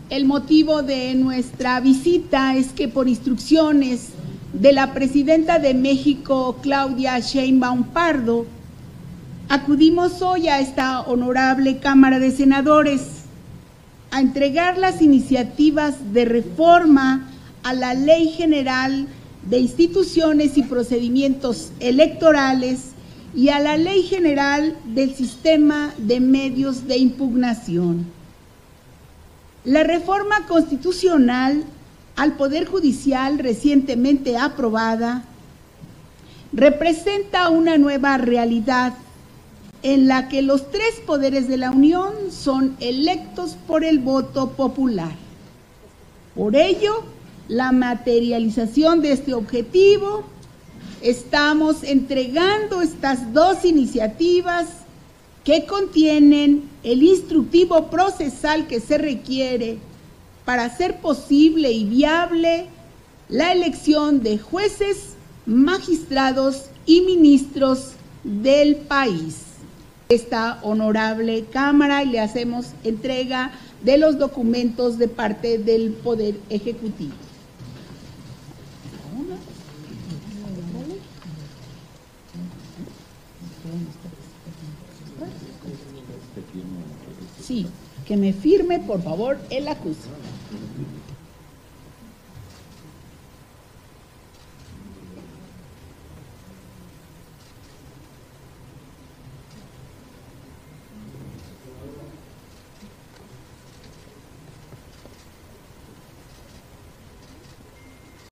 El motivo de nuestra visita es que por instrucciones de la presidenta de México, Claudia Sheinbaum Pardo, acudimos hoy a esta honorable Cámara de Senadores a entregar las iniciativas de reforma a la Ley General de Instituciones y Procedimientos Electorales y a la Ley General del Sistema de Medios de Impugnación. La reforma constitucional al Poder Judicial recientemente aprobada representa una nueva realidad en la que los tres poderes de la Unión son electos por el voto popular. Por ello, la materialización de este objetivo, estamos entregando estas dos iniciativas que contienen el instructivo procesal que se requiere para hacer posible y viable la elección de jueces, magistrados y ministros del país. Esta honorable Cámara y le hacemos entrega de los documentos de parte del Poder Ejecutivo. Sí, que me firme, por favor, el acuse.